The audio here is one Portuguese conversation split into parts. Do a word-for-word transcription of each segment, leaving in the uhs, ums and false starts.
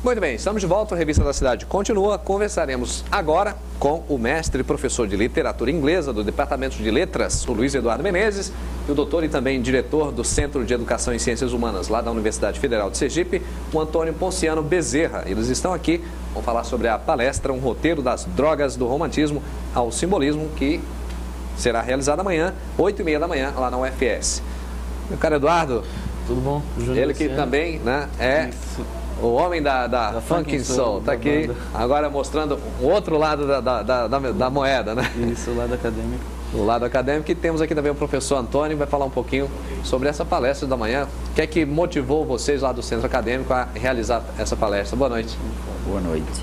Muito bem, estamos de volta, a Revista da Cidade continua. Conversaremos agora com o mestre e professor de literatura inglesa do Departamento de Letras, o Luiz Eduardo Menezes, e o doutor e também diretor do Centro de Educação em Ciências Humanas, lá da Universidade Federal de Sergipe, o Antônio Ponciano Bezerra. Eles estão aqui, vão falar sobre a palestra Um Roteiro das Drogas do Romantismo ao Simbolismo, que será realizada amanhã, oito e meia da manhã, lá na U F S. Meu caro Eduardo, tudo bom? Júnior ele que Luciano. também, né, é... Isso. O homem da, da, da Funk Soul, está aqui agora mostrando o outro lado da, da, da, da, da moeda, né? Isso, o lado acadêmico. O lado acadêmico. E temos aqui também o professor Antônio, que vai falar um pouquinho sobre essa palestra da manhã. O que é que motivou vocês lá do Centro Acadêmico a realizar essa palestra? Boa noite. Boa noite.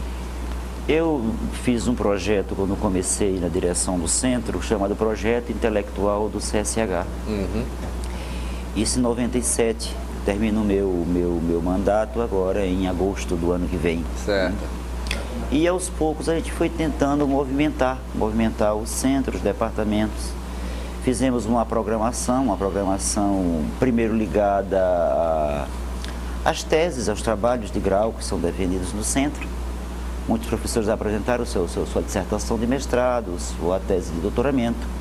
Eu fiz um projeto quando comecei na direção do centro, chamado Projeto Intelectual do C S H. Uhum. Isso em noventa e sete. Termino o meu, meu, meu mandato agora em agosto do ano que vem. Certo. E aos poucos a gente foi tentando movimentar, movimentar os centros, os departamentos. Fizemos uma programação, uma programação primeiro ligada a, às teses, aos trabalhos de grau que são defendidos no centro. Muitos professores apresentaram seu, seu, sua dissertação de mestrado, sua tese de doutoramento.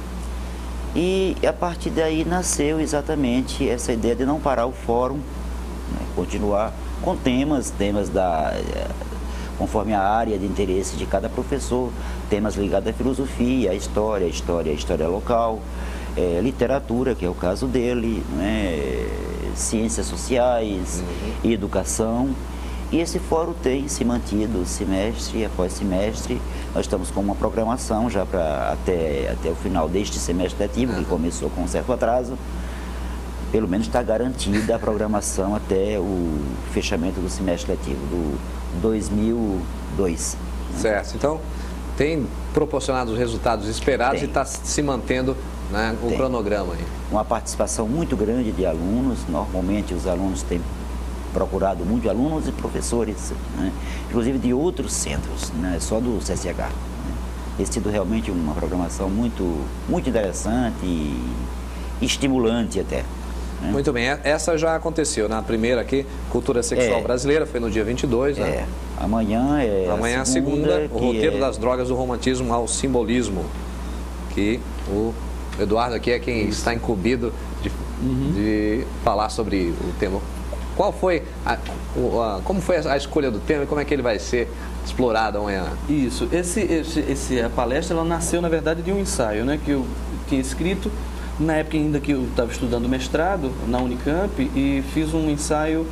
E a partir daí nasceu exatamente essa ideia de não parar o fórum, né, continuar com temas, temas da, conforme a área de interesse de cada professor, temas ligados à filosofia, à história, à história, à história local, é, literatura, que é o caso dele, né, ciências sociais, uhum. e educação. E esse fórum tem se mantido semestre após semestre. Nós estamos com uma programação já para até, até o final deste semestre letivo, que começou com um certo atraso. Pelo menos está garantida a programação até o fechamento do semestre letivo, do dois mil e dois. Né? Certo. Então, tem proporcionado os resultados esperados tem. E está se mantendo, né, o tem. cronograma aí. Uma participação muito grande de alunos. Normalmente os alunos têm procurado muitos alunos e professores, né? Inclusive de outros centros, né? Só do C S H. Né? Tem sido realmente uma programação muito, muito interessante e estimulante até. Né? Muito bem, essa já aconteceu na primeira aqui, Cultura Sexual é, Brasileira, foi no dia vinte e dois, né? É, amanhã é Amanhã a segunda, a segunda o Roteiro é... das Drogas do Romantismo ao Simbolismo, que o Eduardo aqui é quem Isso. está incumbido de, uhum. de falar sobre o tema. Qual foi a, a, como foi a escolha do tema e como é que ele vai ser explorado amanhã? Isso, esse, esse, esse, a palestra ela nasceu na verdade de um ensaio, né, que eu tinha escrito na época ainda que eu estava estudando mestrado na Unicamp e fiz um ensaio.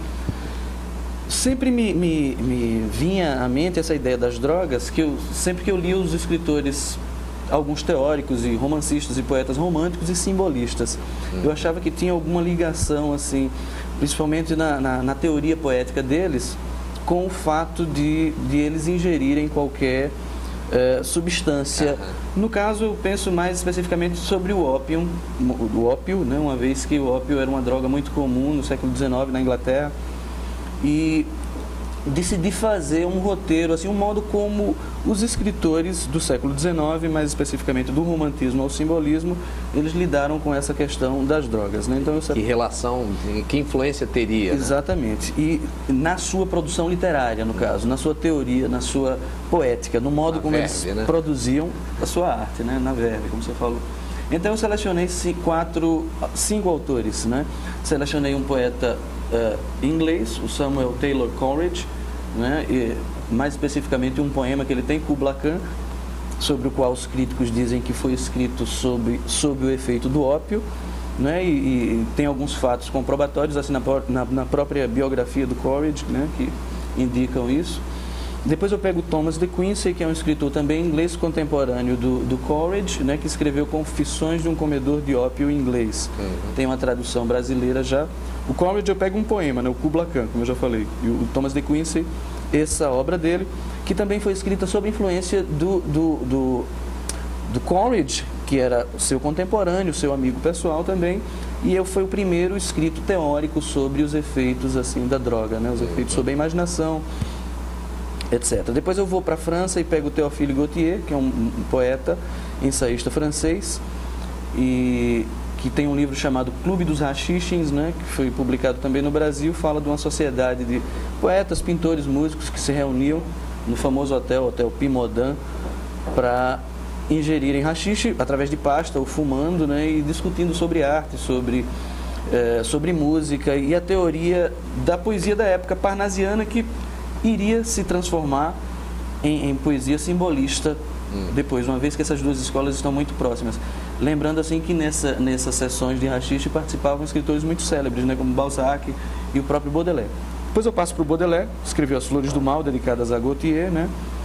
Sempre me, me, me vinha à mente essa ideia das drogas, que eu, sempre que eu lia os escritores, alguns teóricos e romancistas e poetas românticos e simbolistas, hum. eu achava que tinha alguma ligação assim, principalmente na, na, na teoria poética deles, com o fato de, de eles ingerirem qualquer uh, substância. Uhum. No caso, eu penso mais especificamente sobre o ópio, o ópio, né, uma vez que o ópio era uma droga muito comum no século dezenove na Inglaterra, e decidi fazer um roteiro, assim, um modo como os escritores do século dezenove, mais especificamente do romantismo ao simbolismo, eles lidaram com essa questão das drogas, né? Então, eu... Que relação, que influência teria? Exatamente. Né? E na sua produção literária, no caso, na sua teoria, na sua poética, no modo na como verve, eles né? produziam a sua arte, né? Na verve, como você falou. Então eu selecionei quatro, cinco autores, né? Selecionei um poeta uh, inglês, o Samuel Taylor Coleridge, né? E, mais especificamente um poema que ele tem, Kubla Khan, sobre o qual os críticos dizem que foi escrito sobre, sob o efeito do ópio, né? E, e tem alguns fatos comprobatórios assim na, na, na própria biografia do Coleridge, né? Que indicam isso. Depois eu pego Thomas de Quincey, que é um escritor também inglês contemporâneo do, do Coleridge, né, que escreveu Confissões de um Comedor de Ópio em inglês. Uhum. Tem uma tradução brasileira já. O Coleridge eu pego um poema, né, o Kubla Khan, como eu já falei. E o Thomas de Quincey, essa obra dele, que também foi escrita sob influência do, do, do, do Coleridge, que era o seu contemporâneo, seu amigo pessoal também, e eu foi o primeiro escrito teórico sobre os efeitos assim da droga, né, os efeitos sobre a imaginação, etcétera. Depois eu vou para a França e pego o Théophile Gautier, que é um, um poeta, ensaísta francês, e que tem um livro chamado Clube dos Rachixins, né, que foi publicado também no Brasil, fala de uma sociedade de poetas, pintores, músicos que se reuniam no famoso hotel, Hotel Pimodan, para ingerirem rachixe através de pasta ou fumando, né, e discutindo sobre arte, sobre, é, sobre música e a teoria da poesia da época parnasiana, que iria se transformar em, em poesia simbolista hum. depois, uma vez que essas duas escolas estão muito próximas. Lembrando assim que nessa, nessas sessões de rachixe participavam escritores muito célebres, né, como Balzac e o próprio Baudelaire. Depois eu passo para o Baudelaire, escreveu As Flores do Mal, dedicadas a Gautier, né,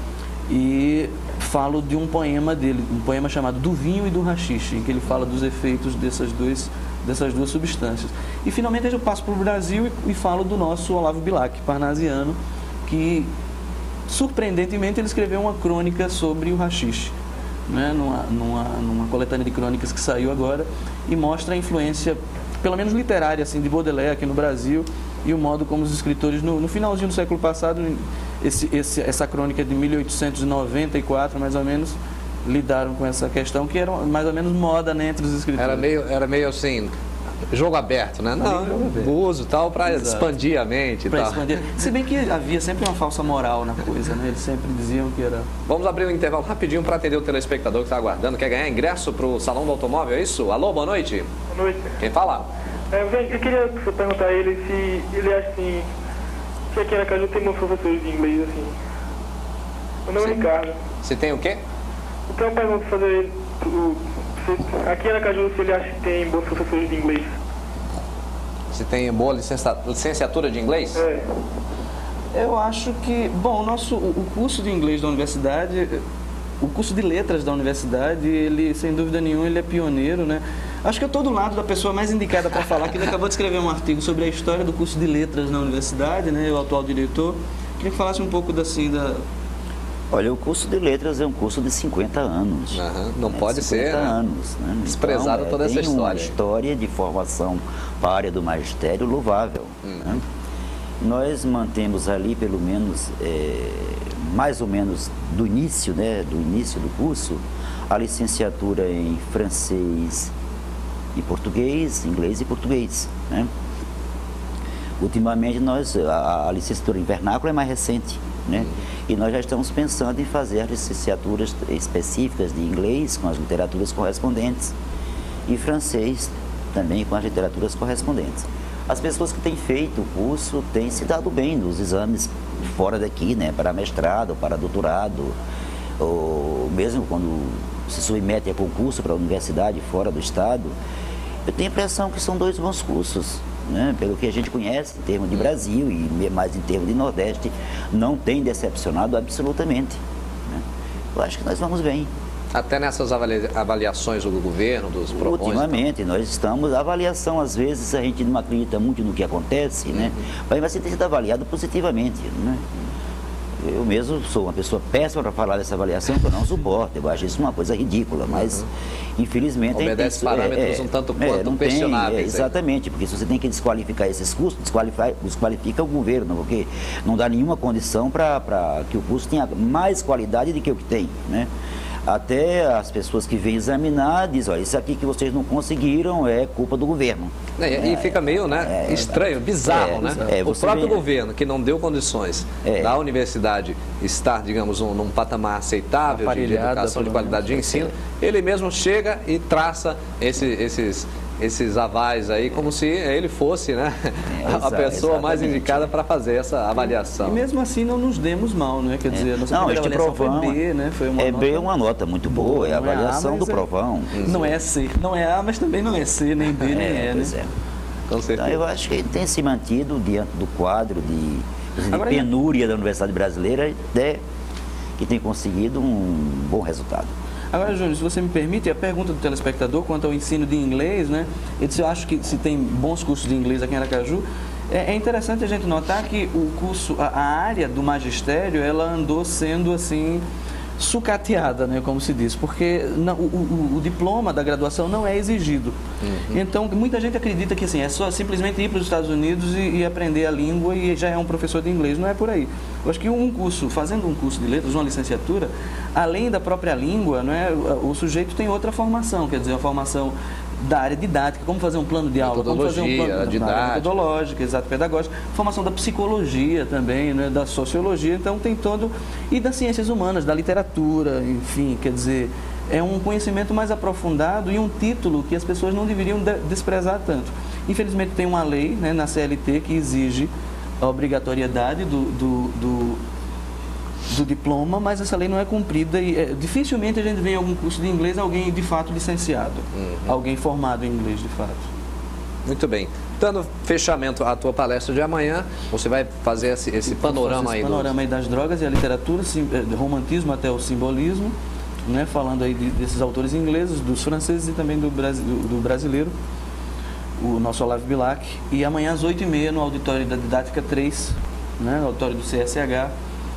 e falo de um poema dele, um poema chamado Do Vinho e do Rachixe, em que ele fala dos efeitos dessas, dois, dessas duas substâncias. E finalmente eu passo para o Brasil e, e falo do nosso Olavo Bilac, parnasiano, que surpreendentemente ele escreveu uma crônica sobre o rachixe, né, numa, numa, numa coletânea de crônicas que saiu agora, e mostra a influência, pelo menos literária, assim, de Baudelaire aqui no Brasil, e o modo como os escritores, no, no finalzinho do século passado, esse, esse, essa crônica de mil oitocentos e noventa e quatro, mais ou menos, lidaram com essa questão, que era mais ou menos moda, né, entre os escritores. Era meio, era meio assim... Jogo aberto, né? Não, o uso e tal para expandir a mente e tal. Expandir. Se bem que havia sempre uma falsa moral na coisa, né? Eles sempre diziam que era... Vamos abrir um intervalo rapidinho para atender o telespectador que está aguardando. Quer ganhar ingresso para o Salão do Automóvel, é isso? Alô, boa noite. Boa noite. Quem fala? É, eu queria perguntar a ele se ele acha assim, se aqui na Caju tem bons professores de inglês, assim. Meu nome é Ricardo. Se tem o quê? Então eu pergunto fazer ele... Aqui na Caju, se ele acha que tem bons professores de inglês. Se tem boa licença, licenciatura de inglês? É. Eu acho que, bom, o nosso, o curso de inglês da universidade, o curso de letras da universidade, ele, sem dúvida nenhuma, ele é pioneiro, né? Acho que eu estou do lado da pessoa mais indicada para falar, que ele acabou de escrever um artigo sobre a história do curso de letras na universidade, né? O atual diretor. Queria que falasse um pouco assim da... Olha, o curso de letras é um curso de cinquenta anos. Uhum, não né? pode ser, né? anos, né? Desprezada então, toda é, essa tem história. uma história de formação para a área do magistério louvável. Uhum. Né? Nós mantemos ali, pelo menos, é, mais ou menos do início, né, do início do curso, a licenciatura em francês e português, inglês e português. Né? Ultimamente, nós, a, a licenciatura em vernáculo é mais recente. Né? E nós já estamos pensando em fazer as licenciaturas específicas de inglês com as literaturas correspondentes e francês também com as literaturas correspondentes. As pessoas que têm feito o curso têm se dado bem nos exames fora daqui, né? Para mestrado, para doutorado, ou mesmo quando se submete a concurso para a universidade fora do estado. Eu tenho a impressão que são dois bons cursos. Né? Pelo que a gente conhece em termos de Brasil e mais em termos de Nordeste, não tem decepcionado absolutamente. Né? Eu acho que nós vamos bem. Até nessas avaliações do governo, dos PROCONs? Ultimamente, nós estamos... A avaliação, às vezes, a gente não acredita muito no que acontece, né? Mas você tem sido avaliado positivamente, né? Eu mesmo sou uma pessoa péssima para falar dessa avaliação, que eu não suporto. Eu acho isso uma coisa ridícula, mas, uhum. infelizmente... Obedece tem, parâmetros é, um tanto quanto é, não questionáveis. Tem, é, exatamente, porque se você tem que desqualificar esses cursos, desqualifica, desqualifica o governo, porque não dá nenhuma condição para que o curso tenha mais qualidade do que o que tem, né? Até as pessoas que vêm examinar dizem, olha, isso aqui que vocês não conseguiram é culpa do governo. É, e fica meio, né, é, é, bizarro, é, né? É, o próprio vem... governo, que não deu condições é. da universidade estar, digamos, um, num patamar aceitável de, de educação, de qualidade de ensino, ele mesmo chega e traça esse, esses... esses avais aí, como se ele fosse, né, é, a pessoa mais indicada para fazer essa avaliação. E mesmo assim não nos demos mal, né? Quer dizer, é. a nossa não, este provão foi B, né? Foi uma é nota... B, uma nota muito boa, é a avaliação é A, do provão. É... Não é C, não é A, mas também não é C, nem B, nem é, E, pois né? É. Com certeza. Então, eu acho que ele tem se mantido diante do quadro de, de Agora, penúria já... da Universidade Brasileira, né, que tem conseguido um bom resultado. Agora, Júnior, se você me permite, a pergunta do telespectador quanto ao ensino de inglês, né? Ele disse, eu acho que se tem bons cursos de inglês aqui em Aracaju, é, é interessante a gente notar que o curso, a, a área do magistério, ela andou sendo assim sucateada, né, como se diz, porque não, o, o, o diploma da graduação não é exigido. Uhum. Então, muita gente acredita que assim, é só simplesmente ir para os Estados Unidos e, e aprender a língua e já é um professor de inglês. Não é por aí. Eu acho que um curso, fazendo um curso de letras, uma licenciatura, além da própria língua, não é, o sujeito tem outra formação, quer dizer, a formação da área didática, como fazer um plano de aula, como fazer um plano didática, da área metodológica, exato, pedagógica, formação da psicologia também, né, da sociologia, então tem todo, e das ciências humanas, da literatura, enfim, quer dizer, é um conhecimento mais aprofundado e um título que as pessoas não deveriam de desprezar tanto. Infelizmente tem uma lei, né, na C L T que exige a obrigatoriedade do, do, do, do diploma, mas essa lei não é cumprida e é, dificilmente a gente vê em algum curso de inglês alguém de fato licenciado, uhum. alguém formado em inglês de fato. Muito bem. Dando fechamento à tua palestra de amanhã, você vai fazer esse, esse panorama fazer esse aí. panorama do... aí das drogas e a literatura, sim, do romantismo até o simbolismo, né, falando aí de, desses autores ingleses, dos franceses e também do, Brasi, do, do brasileiro, o nosso Olavo Bilac. E amanhã às oito e meia no auditório da Didática três, né, no auditório do C S H.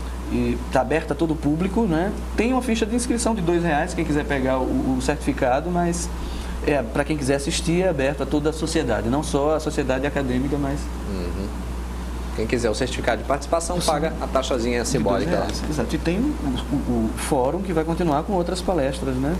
E está aberto a todo o público, né? Tem uma ficha de inscrição de dois reais, quem quiser pegar o, o certificado, mas é, para quem quiser assistir é aberto a toda a sociedade, não só a sociedade acadêmica, mas... Uhum. Quem quiser o certificado de participação paga a taxazinha simbólica lá. Exato, e tem o, o, o fórum que vai continuar com outras palestras, né?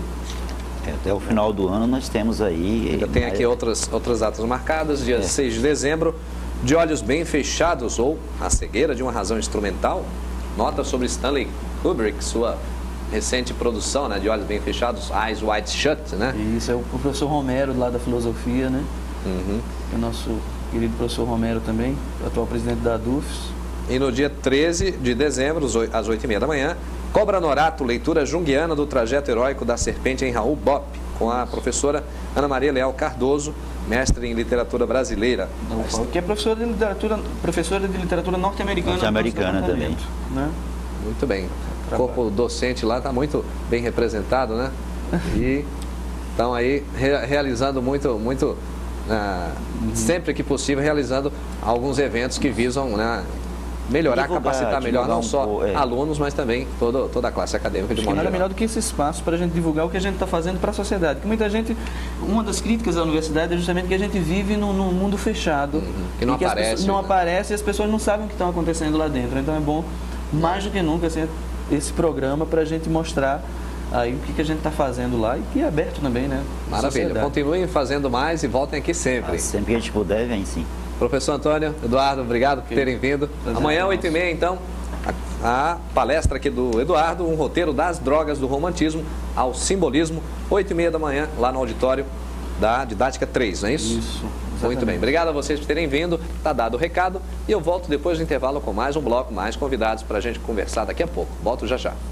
É, até o final do ano nós temos aí... Ainda tem aqui outras, outras datas marcadas, dia é. seis de dezembro, De Olhos Bem Fechados ou A Cegueira de uma Razão Instrumental, nota sobre Stanley Kubrick, sua recente produção, né, De Olhos Bem Fechados, Eyes Wide Shut, né? Isso, é o professor Romero lá da filosofia, né? Uhum. É o nosso querido professor Romero também, atual presidente da A D U F S. E no dia treze de dezembro, às oito e meia da manhã, Cobra Norato, leitura junguiana do trajeto heróico da serpente em Raul Bopp, com a professora Ana Maria Leal Cardoso, mestre em literatura brasileira. Não, que é professora de literatura, professora de literatura norte-americana. Norte-americana também. Né? Muito bem. O corpo docente lá está muito bem representado, né? E estão aí re realizando muito, muito ah, uhum. sempre que possível, realizando alguns eventos que visam, né, melhorar, divulgar, capacitar melhor não um só pouco, é. alunos, mas também toda, toda a classe acadêmica de modo geral. Nada melhor do que esse espaço para a gente divulgar o que a gente está fazendo para a sociedade. Porque muita gente, uma das críticas à universidade é justamente que a gente vive num, num mundo fechado. Uhum. Que não e que aparece. As não né? aparece e as pessoas não sabem o que está acontecendo lá dentro. Então é bom, mais do que nunca, assim, esse programa para a gente mostrar aí o que, que a gente está fazendo lá e que é aberto também, né? Maravilha. Continuem fazendo mais e voltem aqui sempre. Ah, sempre que a gente puder, vem sim. Professor Antônio, Eduardo, obrigado por terem vindo. Amanhã, oito e meia, então, a, a palestra aqui do Eduardo, um roteiro das drogas do romantismo ao simbolismo, oito e meia da manhã, lá no auditório da Didática três, não é isso? Isso. Exatamente. Muito bem. Obrigado a vocês por terem vindo. Está dado o recado. E eu volto depois do intervalo com mais um bloco, mais convidados para a gente conversar daqui a pouco. Volto já já.